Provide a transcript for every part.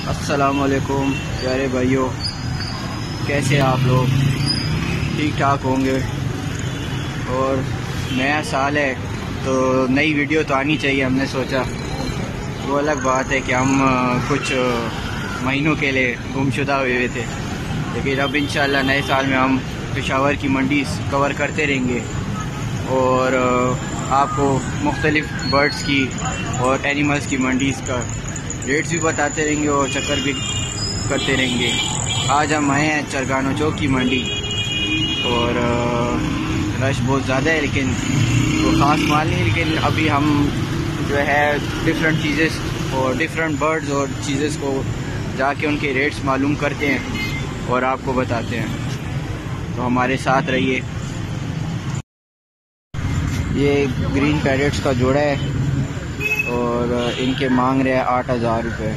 अस्सलामुअलैकुम प्यारे भाइयों, कैसे आप लोग? ठीक ठाक होंगे। और नया साल है तो नई वीडियो तो आनी चाहिए। हमने सोचा वो अलग बात है कि हम कुछ महीनों के लिए गुमशुदा हुए थे, लेकिन अब इंशाल्लाह नए साल में हम पेशावर की मंडी कवर करते रहेंगे और आपको मुख्तलिफ बर्ड्स की और एनिमल्स की मंडीज़ का रेट्स भी बताते रहेंगे और चक्कर भी करते रहेंगे। आज हम आए हैं चरगानो चौक की मंडी और रश बहुत ज़्यादा है, लेकिन वो ख़ास माल नहीं। लेकिन अभी हम जो है डिफरेंट चीज़ें और डिफरेंट बर्ड्स और चीज़ें को जाके उनके रेट्स मालूम करते हैं और आपको बताते हैं, तो हमारे साथ रहिए। ये ग्रीन पैरेट्स का जोड़ा है और इनके मांग रहे हैं 8,000 रुपये।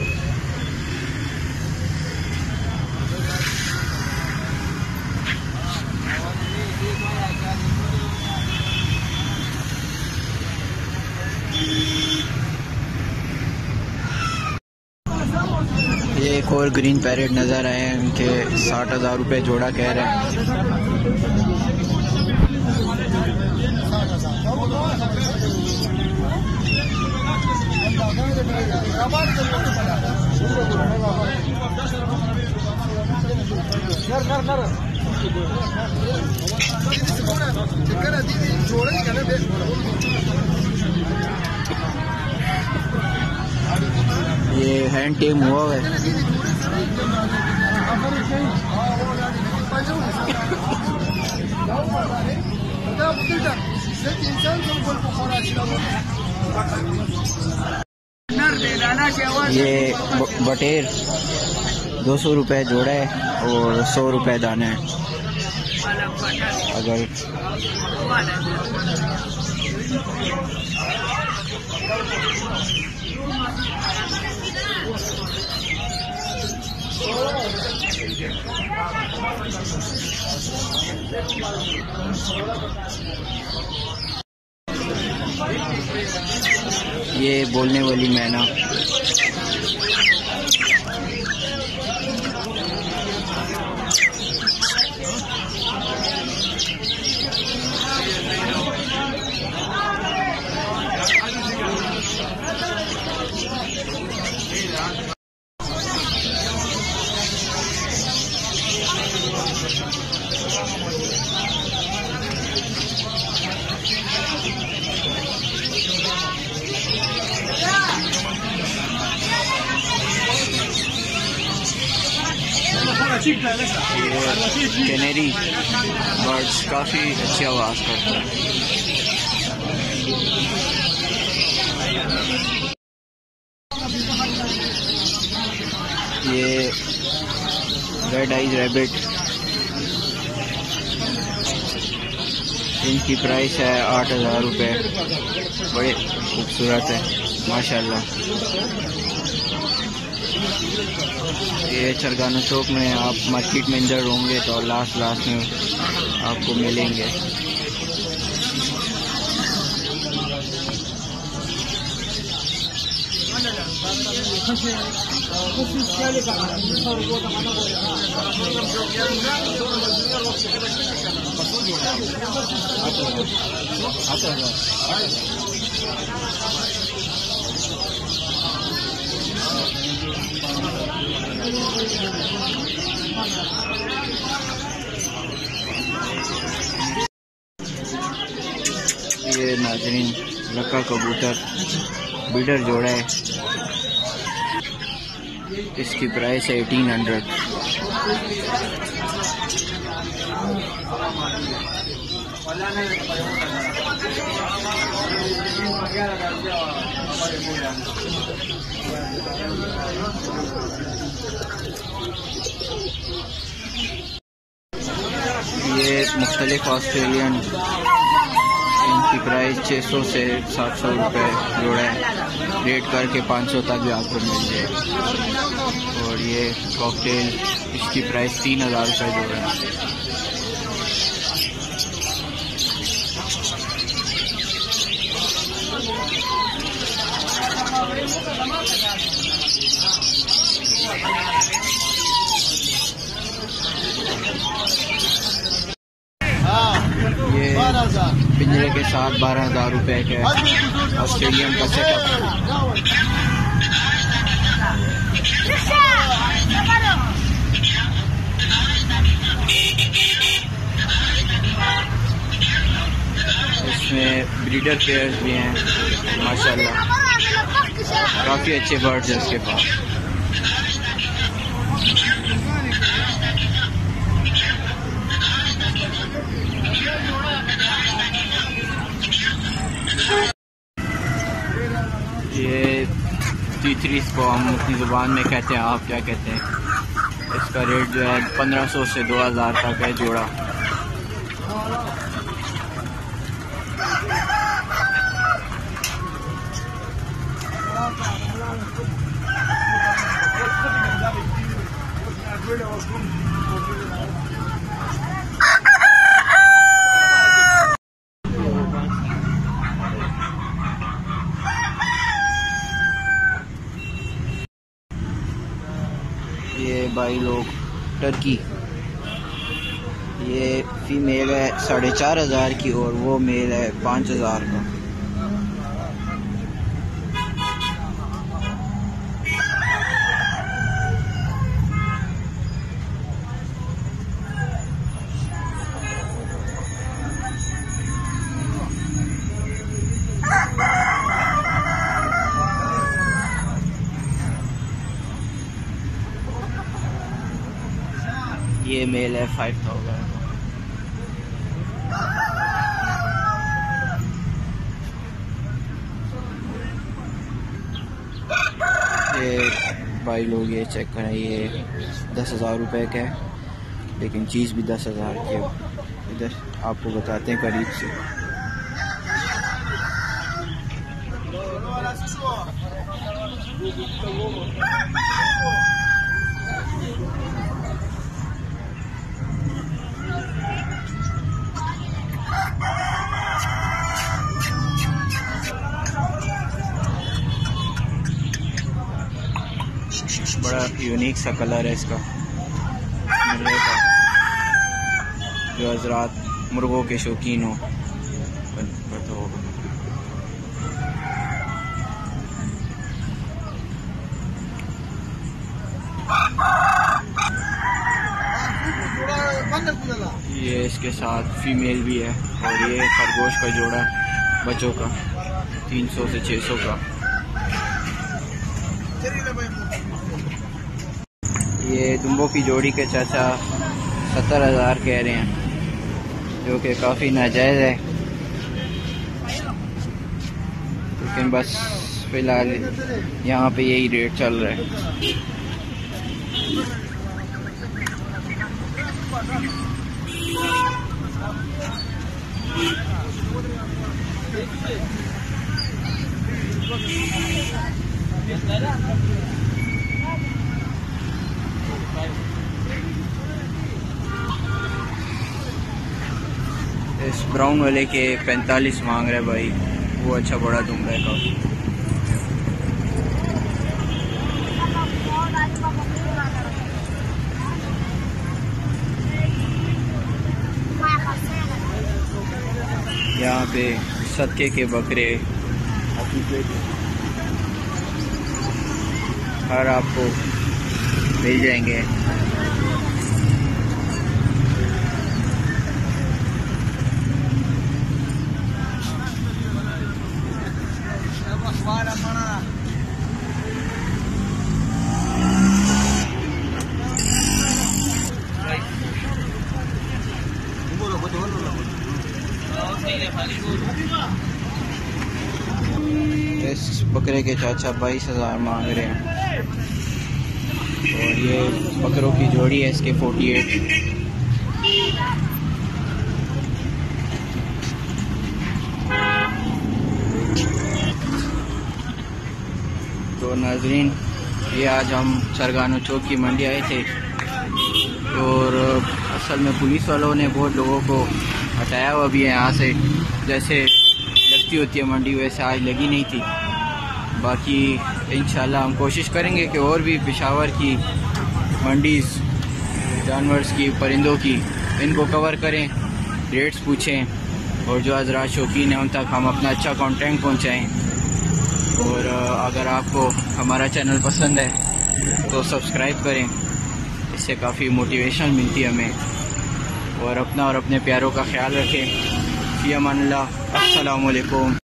ये एक और ग्रीन पैरेट नज़र आए हैं, इनके 60,000 रुपये जोड़ा कह रहे हैं। ये हैंड टेम हुआ है। ये बटेर 200 रुपये जोड़ा है और 100 रुपये दाना है। अगर ये बोलने वाली मैना, कैनेरी बर्ड्स काफ़ी अच्छी आवाज़ करता है। ये रेड आइज रैबिट, इनकी प्राइस है 8,000 रुपये। बड़े खूबसूरत है माशाल्लाह। ये चरगानो चौक में आप मार्केट में अंदर होंगे तो लास्ट में आपको मिलेंगे। ये नाज़रीन लक्का कबूतर बीडर जोड़ा है, इसकी प्राइस है 1800। ये मुख्तलिफ ऑस्ट्रेलियन, इनकी प्राइस 600 से 700 रुपये जोड़ा है। रेट करके 500 तक भी आपको मिल जाए। और ये कॉकटेल, इसकी प्राइस 3,000 रुपये जोड़ा है। 10-12 हज़ार रुपये का है ऑस्ट्रेलियन का सेटअप। इसमें ब्रीडर पेयर्स भी हैं माशाल्लाह, काफ़ी अच्छे बर्ड्स हैं इसके पास। ये तीतरी इसको हम अपनी ज़ुबान में कहते हैं, आप क्या कहते हैं? इसका रेट जो है 1500 से 2000 तक है जोड़ा। ये भाई लोग टर्की, ये फीमेल है 4500 की और वो मेल है 5000 का। ये मेल है 5000। ये भाई लोग ये चेक करें, ये 10,000 रुपये का है, लेकिन चीज़ भी 10,000 की है। इधर आपको बताते हैं करीब से। बड़ा यूनिक सा कलर है इसका मुर्गे का, जो हजरात मुर्गों के शौकीन हो तो ये इसके साथ फीमेल भी है। और ये खरगोश का जोड़ा है बच्चों का, 300 से 600 का। ये दुम्बों की जोड़ी के चाचा 70,000 कह रहे हैं, जो कि काफ़ी नाजायज़ है, लेकिन बस फ़िलहाल यहाँ पे यही रेट चल रहा है। इस ब्राउन वाले के 45 मांग रहे भाई, वो अच्छा बड़ा दुम्बा है काफी। यहाँ पे सदके के बकरे हर आपको मिल जाएंगे। इस बकरे के चाचा 22,000 मांग रहे हैं, और ये बकरों की जोड़ी है इसके 48। तो नाजरीन, ये आज हम सरगानो चौक की मंडी आए थे, और असल में पुलिस वालों ने बहुत लोगों को हटाया हुआ भी है यहाँ से। जैसे लगती होती है मंडी वैसे आज लगी नहीं थी। बाकी इंशाल्लाह हम कोशिश करेंगे कि और भी पेशावर की मंडीज़ जानवर्स की, परिंदों की, इनको कवर करें, रेट्स पूछें, और जो हज़रात शौकीन हैं उन तक हम अपना अच्छा कंटेंट पहुँचाएँ। और अगर आपको हमारा चैनल पसंद है तो सब्सक्राइब करें, इससे काफ़ी मोटिवेशन मिलती है हमें। और अपना और अपने प्यारों का ख्याल रखें। फ़ी अमानिल्लाह। अस्सलामु अलैकुम।